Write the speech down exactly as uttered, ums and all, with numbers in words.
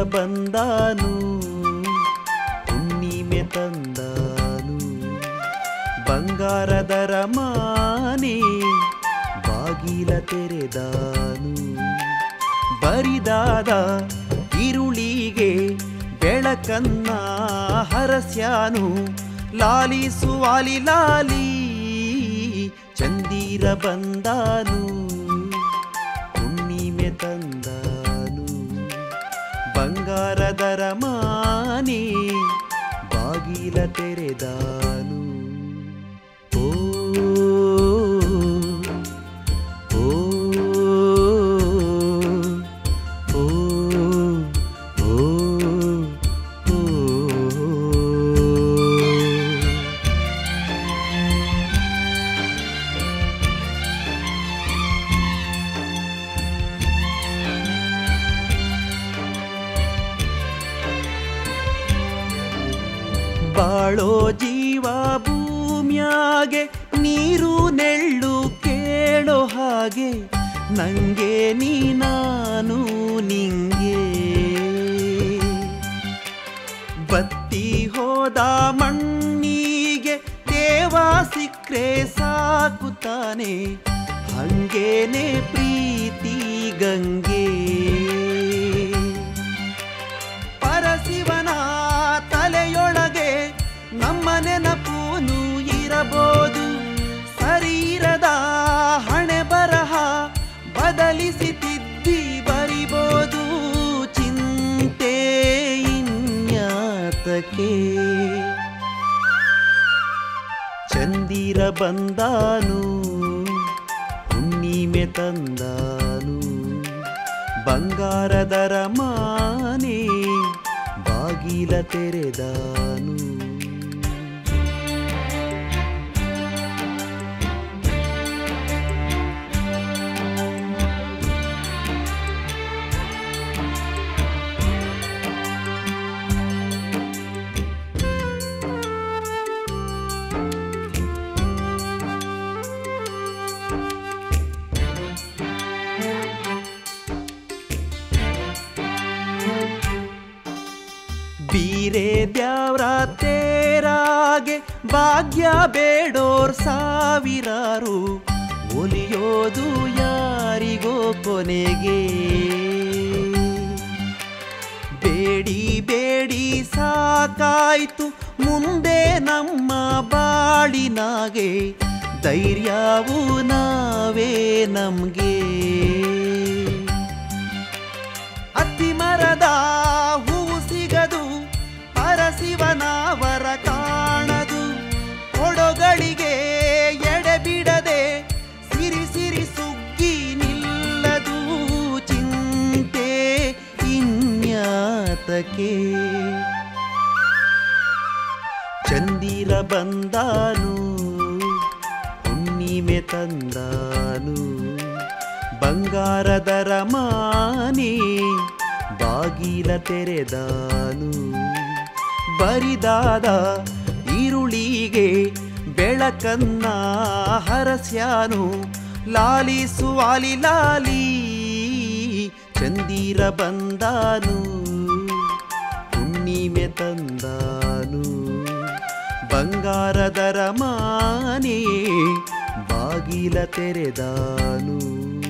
ಬಂದಾನು ಹುಣ್ಣಿಮೆ ತಂದಾನು ಬಂಗಾರದರ ಮಾನೆ ಬಾಗಿಲ ತೆರೆದಾನು ಬರಿದಾದ ಇರುಳಿಗೆ ಬೆಳಕನ್ನ ಹರಸ್ಯಾನು ಲಾಲಿಸುವಾಲಿ ಲಾಲಿ ಚಂದಿರ ಬಂದಾನು ಹುಣ್ಣಿಮೆ ತಂದಾನು ಬಂಗಾರದರ ಮಾನೆ ಬಾಗಿಲ ತೆರೆದಾನು ಓ ಬಾಳೋ ಜೀವ ಭೂಮ್ಯಾಗೆ ನೀರು ನೆಳ್ಳು ಕೇಳೋ ಹಾಗೆ ನಂಗೆ ನೀ ನಾನು ನಿಂಗೆ ಬತ್ತಿ ಹೋದ ಮಣ್ಣಿಗೆ ದೇವ ಸಿಕ್ರೆ ಸಾಕುತ್ತಾನೆ ಹಂಗೇನೆ ಪ್ರೀತಿ ಗಂಗೆ ಪರಶಿವನ ತಲೆಯೊಳಗೆ ನಮ್ಮ ನೆನಪೂನು ಇರಬಹುದು ಶರೀರದ ಹಣೆ ಬರಹ ಬದಲಿಸಿ ತಿದ್ದಿ ಬರಿಬೋದು ಚಿಂತೆ ಇನ್ಯಾತಕ್ಕೆ ಚಂದಿರ ಬಂದಾನು ಹುಣ್ಣಿಮೆ ತಂದಾನು ಬಂಗಾರದರ ಮಾನೆ ಬಾಗಿಲ ತೆರೆದಾನು ಬೀರೆ ದ್ಯಾವ್ರ ತೇರಾಗೆ ಭಾಗ್ಯ ಬೇಡೋರ್ ಸಾವಿರಾರು ಒಲಿಯೋದು ಯಾರಿಗೋ ಕೊನೆಗೆ ಬೇಡಿ ಬೇಡಿ ಸಾಕಾಯ್ತು ಮುಂದೆ ನಮ್ಮ ಬಾಳಿನಾಗೆ ಧೈರ್ಯವು ನಾವೇ ನಮ್ಗೆ ಅತ್ತಿ ಮರದ ಹೂವು ಸಿಗದು ಪರಶಿವನವರ ಕಾಣದು ಕೊಡಗಳಿಗೆ ಎಡೆ ಬಿಡದೆ ಸಿರಿ ಸಿರಿ ಸುಗ್ಗಿ ನಿಲ್ಲದು ಚಿಂತೆ ಇನ್ಯಾತಕ್ಕೆ ಚಂದಿರ ಬಂದಾನು ಹುಣ್ಣಿಮೆ ತಂದಾನು ಬಂಗಾರದರ ಮಾನೆ ಬಾಗಿಲ ತೆರೆದಾನು ಬರಿದಾದ ಈರುಳಿಗೆ ಬೆಳಕನ್ನ ಹರಸ್ಯಾನು ಲಾಲಿಸುವಾಲಿ ಲಾಲಿ ಚಂದಿರ ಬಂದಾನು ಹುಣ್ಣಿಮೆ ತಂದಾನು ಬಂಗಾರದರ ಮಾನೆ ಬಾಗಿಲ ತೆರೆದಾನು